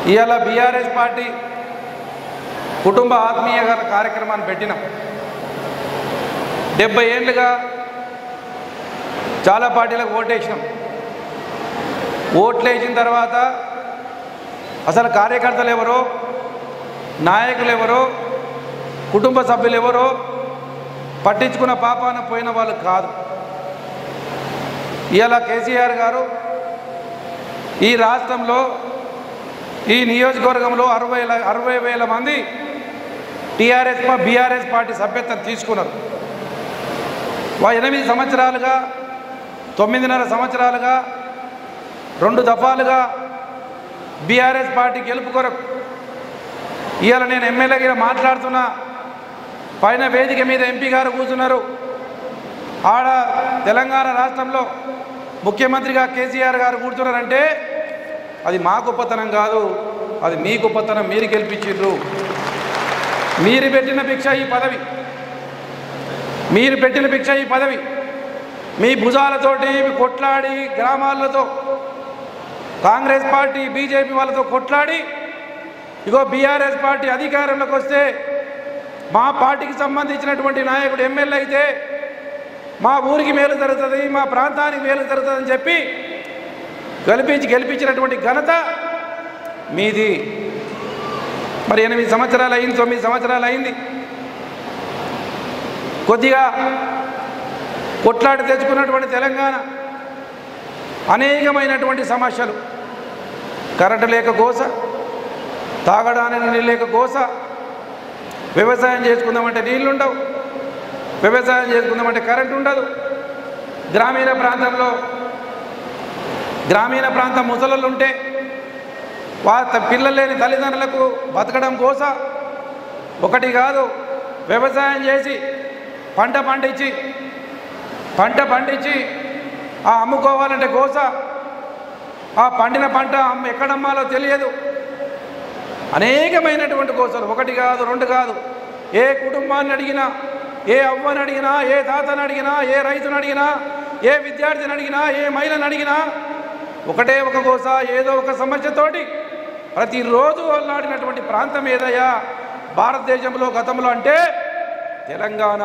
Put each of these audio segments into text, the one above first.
ఇవాళ BRS party కుటుంబ ఆత్మీయ కార్యక్రమాన్ని పెట్టినాం. 70 ఏళ్ళుగా చాలా పార్టీలకు ఓటేసినాం. ఓట్లేసిన తర్వాత అసలు కార్యకర్తలు ఎవరో, నాయకులు ఎవరో, కుటుంబ సభ్యులు ఎవరో పట్టించుకున్న పాపాన పోయిన వాళ్ళు కాదు. ఇవాళ కేసీఆర్ గారు ఈ రాష్ట్రంలో ఈ నియోజకవర్గంలో 60,000 మంది టీఆర్ఎస్ బీఆర్ఎస్ పార్టీ సభ్యత్వం తీసుకున్నారు. 8 సంవత్సరాలుగా 9.5 సంవత్సరాలుగా 2 దఫాలుగా బీఆర్ఎస్ పార్టీ గెలుపు కొరకు ఇవాళ నేను ఎమ్మెల్యేగా మాట్లాడుతున్నా. పైన వేదిక మీద ఎంపీ గారు కూర్చున్నారు. ఆడ తెలంగాణ రాష్ట్రంలో ముఖ్యమంత్రిగా కేసీఆర్ గారు కూర్చున్నారంటే అది మా గొప్పతనం కాదు, అది మీ గొప్పతనం. మీరు గెలిపించారు. మీరు పెట్టిన భిక్ష ఈ పదవి, మీరు పెట్టిన భిక్ష ఈ పదవి. మీ భుజాలతోటి కొట్లాడి గ్రామాలతో కాంగ్రెస్ పార్టీ బీజేపీ వాళ్ళతో కొట్లాడి ఇగో బీఆర్ఎస్ పార్టీ అధికారంలోకి వస్తే మా పార్టీకి సంబంధించినటువంటి నాయకుడు ఎమ్మెల్యే అయితే మా ఊరికి మేలు జరుగుతుంది, మా ప్రాంతానికి మేలు జరుగుతుందని చెప్పి గెలిపించినటువంటి ఘనత మీది. మరి 8 సంవత్సరాలు అయింది, 9 సంవత్సరాలు అయింది. కొద్దిగా కొట్లాడి తెచ్చుకున్నటువంటి తెలంగాణ అనేకమైనటువంటి సమస్యలు, కరెంటు లేక కోస, తాగడానికి నీళ్ళు లేక కోస, వ్యవసాయం చేసుకుందామంటే నీళ్ళు ఉండవు, వ్యవసాయం చేసుకుందామంటే కరెంటు ఉండదు. గ్రామీణ ప్రాంతం ముసలు ఉంటే పిల్లలు లేని తల్లిదండ్రులకు బతకడం కోస ఒకటి కాదు, వ్యవసాయం చేసి పంట పండించి ఆ అమ్ముకోవాలంటే కోస, ఆ పండిన పంట ఎక్కడమ్మాలో తెలియదు. అనేకమైనటువంటి కోసలు, ఒకటి కాదు, 2 కాదు. ఏ కుటుంబాన్ని అడిగినా, ఏ అవ్వని అడిగినా, ఏ తాతని అడిగినా, ఏ రైతుని అడిగినా, ఏ విద్యార్థిని అడిగినా, ఏ మహిళని అడిగినా ఒకటే ఒక కోస, ఏదో ఒక సమస్యతోటి ప్రతిరోజు అల్లాడినటువంటి ప్రాంతం ఏదయ్యా భారతదేశంలో గతంలో అంటే తెలంగాణ.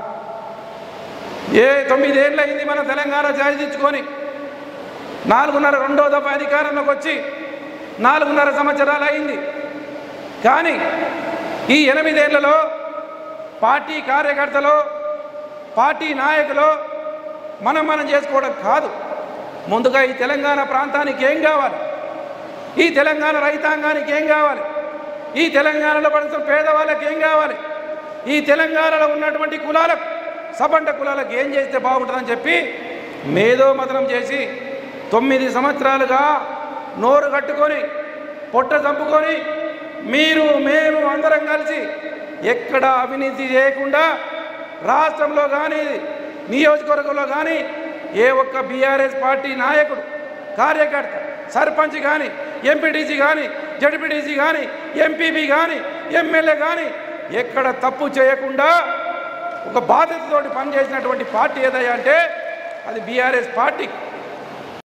9 ఏళ్ళు అయింది మన తెలంగాణ సాధించుకొని. 4.5 రెండో దఫా అధికారంలోకి వచ్చి 4.5 సంవత్సరాలు అయింది. కానీ ఈ 8 ఏళ్లలో పార్టీ కార్యకర్తలు, పార్టీ నాయకులు మనం చేసుకోవడం కాదు. ముందుగా ఈ తెలంగాణ ప్రాంతానికి ఏం కావాలి, ఈ తెలంగాణ రైతాంగానికి ఏం కావాలి, ఈ తెలంగాణలో పడుతున్న పేదవాళ్ళకి ఏం కావాలి, ఈ తెలంగాణలో ఉన్నటువంటి కులాలకు, సబండ కులాలకు ఏం చేస్తే బాగుంటుందని చెప్పి మేధోమథనం చేసి 9 సంవత్సరాలుగా నోరు కట్టుకొని పొట్ట చంపుకొని మీరు మేము అందరం కలిసి ఎక్కడ అవినీతి చేయకుండా రాష్ట్రంలో కానీ నియోజకవర్గంలో కానీ ఏ ఒక్క బీఆర్ఎస్ పార్టీ నాయకుడు, కార్యకర్త, సర్పంచ్ కానీ, ఎంపీటీసీ కానీ, జడ్పీటీసీ కానీ, ఎంపీపీ కానీ, ఎమ్మెల్యే కానీ ఎక్కడ తప్పు చేయకుండా ఒక బాధ్యతతోటి పనిచేసినటువంటి పార్టీ ఏదయ్యా అంటే అది బీఆర్ఎస్ పార్టీ.